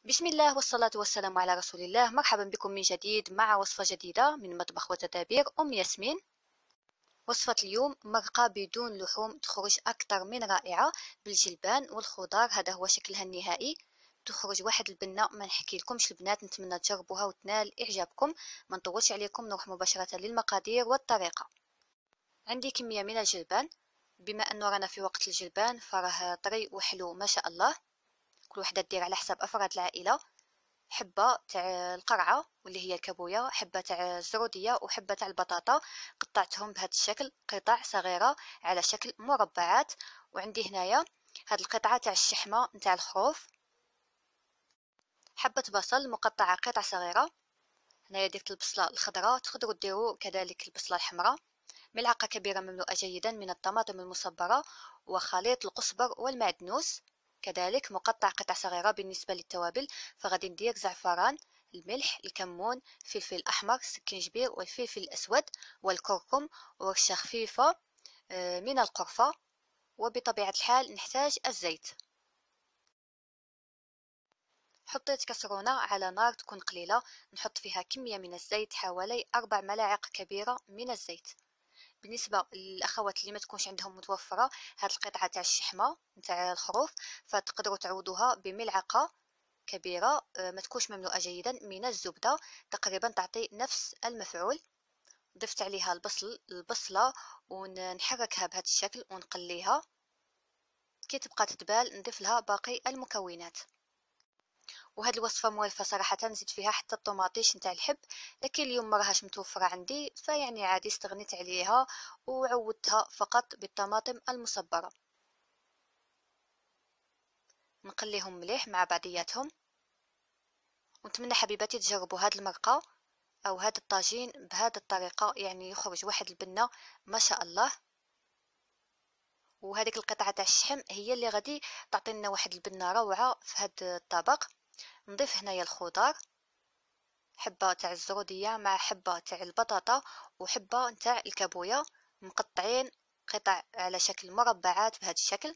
بسم الله والصلاة والسلام على رسول الله. مرحبا بكم من جديد مع وصفة جديدة من مطبخ وتدابير أم ياسمين. وصفة اليوم مرقة بدون لحوم تخرج أكثر من رائعة بالجلبان والخضار. هذا هو شكلها النهائي، تخرج واحد البنة ما نحكي لكمش البنات. نتمنى تجربوها وتنال إعجابكم. ما نطولش عليكم، نروح مباشرة للمقادير والطريقة. عندي كمية من الجلبان، بما أنه رانا في وقت الجلبان فراه طري وحلو ما شاء الله. كل وحدة دير على حساب أفراد العائلة. حبة تاع القرعة واللي هي الكابويا، حبة تاع الزرودية، وحبة تاع البطاطا. قطعتهم بهذا الشكل قطع صغيرة على شكل مربعات. وعندي هنايا هاد القطعة تاع الشحمة نتاع الخروف. حبة بصل مقطعة قطع صغيرة. هنايا درت البصلة الخضراء، تقدروا ديروا كذلك البصلة الحمراء. ملعقة كبيرة مملوءة جيدا من الطماطم المصبرة، وخليط القزبر والمعدنوس، كذلك مقطع قطع صغيرة. بالنسبة للتوابل فغادي ندير زعفران، الملح، الكمون، فلفل أحمر، سكينجبير والفلفل الأسود والكركم، ورشة خفيفة من القرفة. وبطبيعة الحال نحتاج الزيت. حطيت كسرونة على نار تكون قليلة، نحط فيها كمية من الزيت، حوالي 4 ملاعق كبيرة من الزيت. بالنسبه للاخوات اللي ما تكونش عندهم متوفره هاد القطعه تاع الشحمه نتاع الخروف، فتقدروا تعوضوها بملعقه كبيره ما تكونش مملوءه جيدا من الزبده، تقريبا تعطي نفس المفعول. ضفت عليها البصله ونحركها بهذا الشكل ونقليها. كي تبقى تتبال نضيف لها باقي المكونات. وهاد الوصفه موالفه صراحه، نزيد فيها حتى الطوماطيش نتاع الحب، لكن اليوم ما راهاش متوفره عندي، فيعني عادي استغنيت عليها وعودتها فقط بالطماطم المصبره. نقليهم مليح مع بعضياتهم. ونتمنى حبيباتي تجربوا هاد المرقه او هاد الطاجين بهذه الطريقه، يعني يخرج واحد البنه ما شاء الله. وهذيك القطعه تاع الشحم هي اللي غادي تعطينا واحد البنه روعه في هاد الطبق. نضيف هنايا الخضار، حبة تاع الزرودية مع حبة تاع البطاطا وحبة تاع الكابويا، مقطعين قطع على شكل مربعات بهذا الشكل.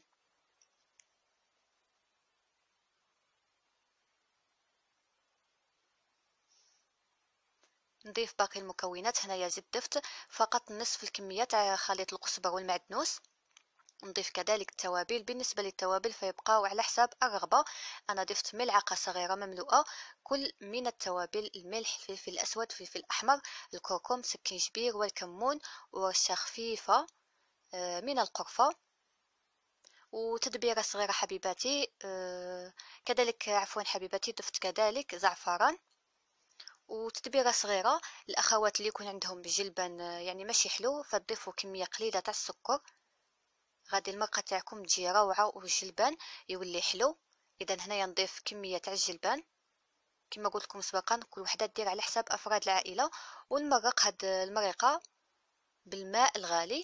نضيف باقي المكونات. هنايا زيت ضفت فقط نصف الكمية تاع خليط القزبر والمعدنوس. نضيف كذلك التوابل. بالنسبة للتوابل فيبقاو على حساب الرغبة. أنا ضفت ملعقة صغيرة مملوءة كل من التوابل: الملح، الفلفل الأسود، الفلفل الأحمر، الكركم، سكينجبير والكمون، ورشة خفيفة من القرفة. وتدبيرة صغيرة حبيباتي، كذلك عفوا حبيباتي ضفت كذلك زعفران. وتدبيرة صغيرة الأخوات اللي يكون عندهم جلبان يعني ماشي حلو، فتضيفوا كمية قليلة تاع السكر. غادي المرقه تاعكم تجي روعه والجلبان يولي حلو. اذا هنايا نضيف كميه تاع الجلبان كما قلت لكم مسبقا، كل وحده دير على حساب افراد العائله. ونمرق هاد المرقه بالماء الغالي.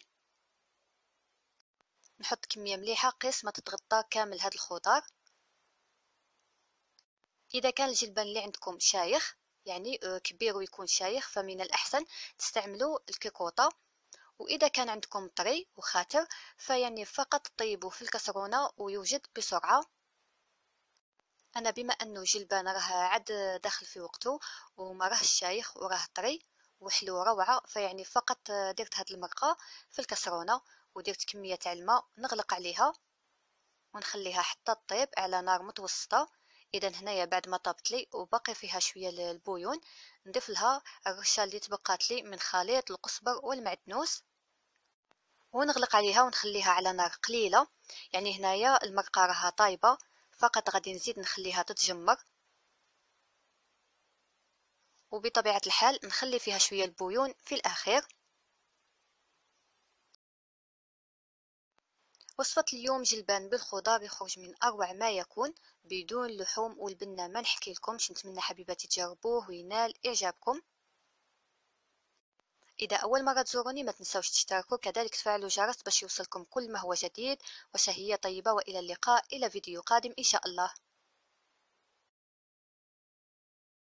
نحط كميه مليحه قيس ما تتغطى كامل هاد الخضار. اذا كان الجلبان اللي عندكم شايخ يعني كبير ويكون شايخ، فمن الاحسن تستعملوا الكيكوطه. واذا كان عندكم طري وخاتر فيعني فقط طيبوه في الكسرونه ويوجد بسرعه. انا بما انه جلبان راه عاد داخل في وقته وما راه شايخ وراه طري وحلو روعه، فيعني فقط درت هاد المرقه في الكسرونه ودرت كميه تاع الماء، نغلق عليها ونخليها حتى تطيب على نار متوسطه. اذا هنايا بعد ما طابت لي وباقي فيها شويه البويون، نضيف لها الرشه اللي تبقات لي من خليط القزبر والمعدنوس ونغلق عليها ونخليها على نار قليله. يعني هنايا المرقه راها طايبه، فقط غادي نزيد نخليها تتجمر. وبطبيعة الحال نخلي فيها شوية البويون في الأخير. وصفة اليوم جلبان بالخضار يخرج من أروع ما يكون بدون لحوم، والبنة ما نحكي لكمش. نتمنى حبيباتي تجربوه وينال إعجابكم. إذا أول مرة تزوروني ما تنسوش تشتركوا، كذلك تفعلوا الجرس باش يوصلكم كل ما هو جديد. وشهية طيبة، وإلى اللقاء إلى فيديو قادم إن شاء الله.